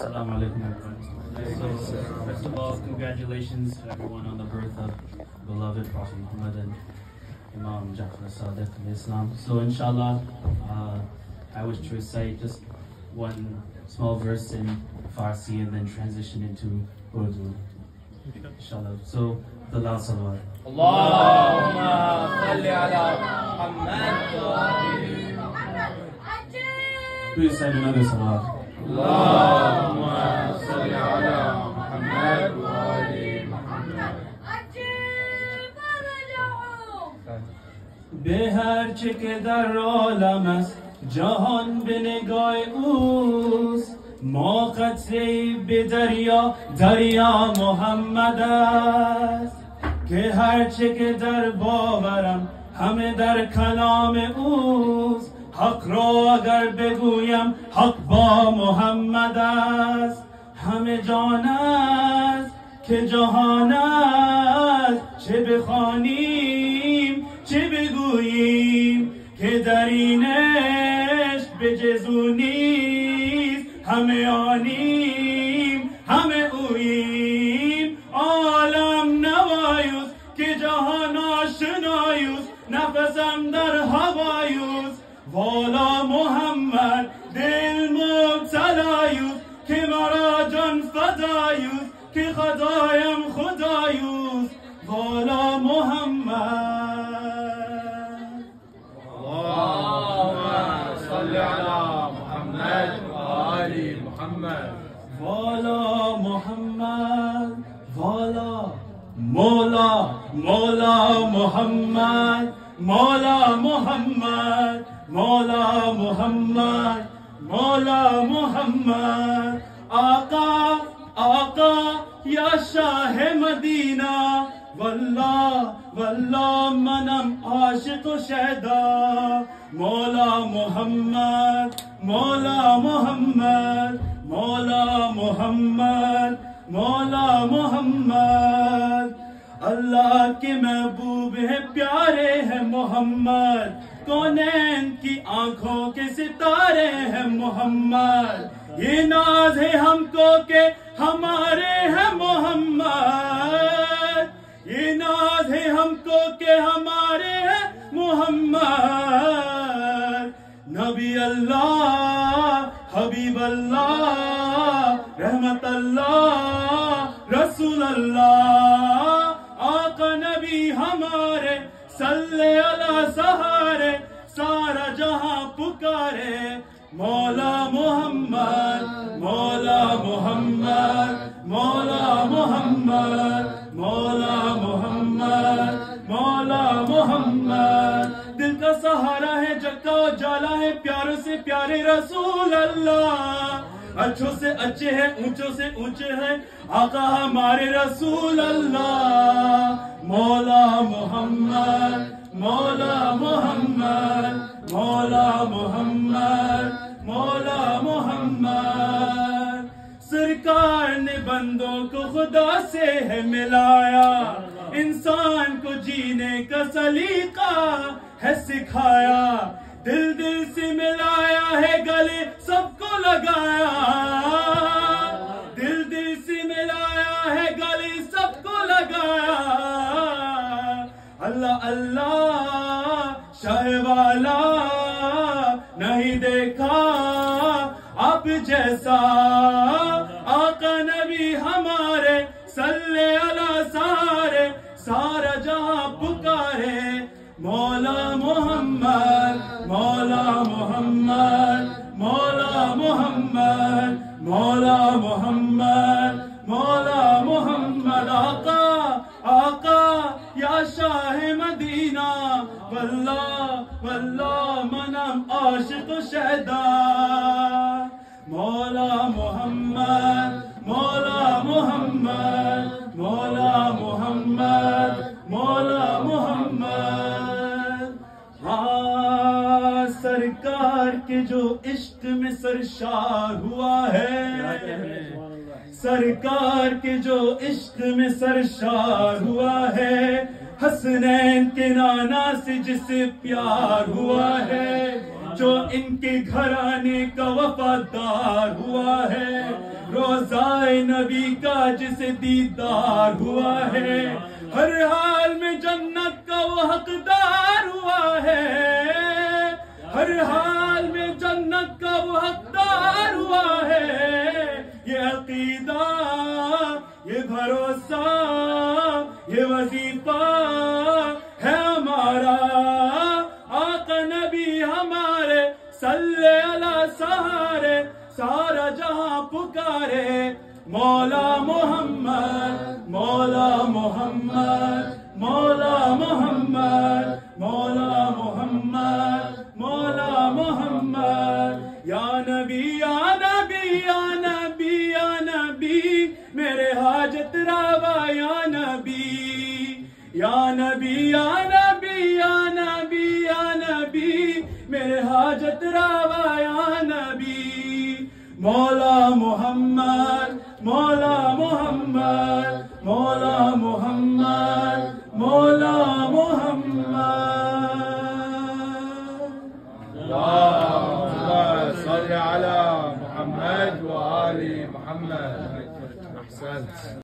Assalamu alaikum everyone. So, first of all, congratulations to everyone on the birth of beloved Prophet Muhammad and Imam Jaffer Sadiq of Islam. So inshallah, I wish to recite just one small verse in Farsi and then transition into Urdu. Inshallah. So, the loud salawat. Allahumma salli ala Muhammad wa ali Muhammad. Please recite another salawat. Allahumma salli ala Muhammad wa ali Muhammad. به هر چه که در عالم است جهان به نگاه اوست ما قطره‌ای به دریا دریا محمد است که هر چه که در باورم همه در کلام اوست حق را اگر بگویم حق با محمد است همه جان است که جهان است چه بخوانیم چه بگوییم که در این عشق به جزو نیست همه آنیم همه اوییم عالم نوایوست که جهان آشنایوست نفسم در هوایوست والا محمد دل مبتلایوست که مرا جان فدایوست که خدایم خدایوست والا محمد Allahumma salli ala Muhammad wa ali Muhammad. والا محمد والا مولا محمد مولا محمد مولا محمد آقا یا شاہ مدینہ واللہ منم عاشق و شہدا مولا محمد مولا محمد اللہ کے محبوب ہے پیارے ہیں محمد کونین کی آنکھوں کے ستارے ہیں محمد یہ ناز ہے ہم کو کہ ہمارے ہیں محمد یہ ناز ہے ہم کو کہ ہمارے ہیں محمد نبی اللہ حبیب اللہ رحمت اللہ رسول اللہ آقا نبی ہمارے صلی علی سہارے سارا جہاں پکارے مولا محمد مولا محمد مولا محمد مولا محمد مولا محمد دل کا سہارا ہے جگہ اجالا ہے پیاروں سے پیارے رسول اللہ اچھوں سے اچھے ہیں اونچوں سے اونچے ہیں آقا ہمارے رسول اللہ مولا محمد مولا محمد مولا محمد مولا محمد سرکار نے بندوں کو خدا سے ہے ملایا انسان کو جینے کا سلیقہ ہے سکھایا دل سے ملایا ہے گلے سب کو لگایا دل سے ملایا ہے گلے سب کو لگایا اللہ اللہ شاہ والا نہیں دیکھا اب جیسا آقا نبی ہمارے صلی علی سارے سارا جہاں پکارے مولا محمد مولا محمد مولا محمد مولا محمد مولا محمد آقا یا شاہ مدینہ واللہ منم عاشق و شہدا مولا محمد مولا محمد مولا محمد مولا محمد ہاں سرکار کے جو عشق میں سرشار ہوا ہے سرکار کے جو عشق میں سرشار ہوا ہے حسنین کے نانا سے جسے پیار ہوا ہے جو ان کے گھرانے کا وفادار ہوا ہے روزائے نبی کا جسے دیدار ہوا ہے ہر حال میں جنت کا وہ حقدار ہوا ہے ہر حال میں جنت کا وہ حقدار ہوا ہے یہ عقیدہ یہ بھروسہ یہ وظیفہ ہے ہمارا آقا نبی ہمارے صلی اللہ سہارے سارا جہاں پکارے مولا محمد مولا محمد مولا محمد مولا محمد مولا محمد یا نبی یا نبی یا نبی یا نبی میرے حاجت روا یا نبی یا نبی یا نبی یا نبی یا نبی میرے حاجت روا یا نبی مولا محمد مولا محمد مولا محمد مولا محمد اللهم صل على محمد وآل محمد. أحسنت.